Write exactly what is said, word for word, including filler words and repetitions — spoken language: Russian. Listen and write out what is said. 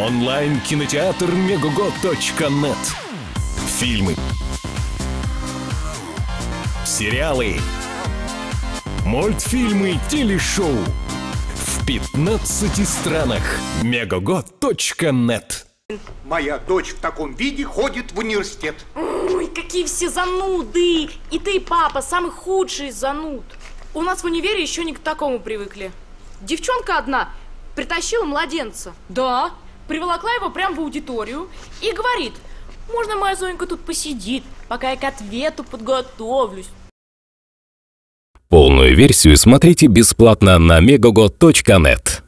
Онлайн-кинотеатр мегого точка нет. Фильмы, сериалы, мультфильмы, телешоу в пятнадцати странах. мегого точка нет. Моя дочь в таком виде ходит в университет. Ой, какие все зануды! И ты, папа, самый худший из зануд. У нас в универе еще не к такому привыкли. Девчонка одна притащила младенца. Да, приволокла его прямо в аудиторию и говорит: можно моя Зонька тут посидит, пока я к ответу подготовлюсь. Полную версию смотрите бесплатно на мегого точка нет.